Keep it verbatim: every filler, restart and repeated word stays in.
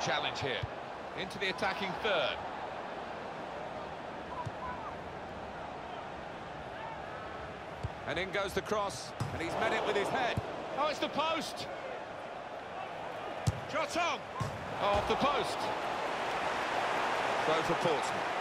challenge here. Into the attacking third. And in goes the cross, and he's met it with his head. Oh, it's the post! Shot on! Oh, off the post. Throw for Portsmouth.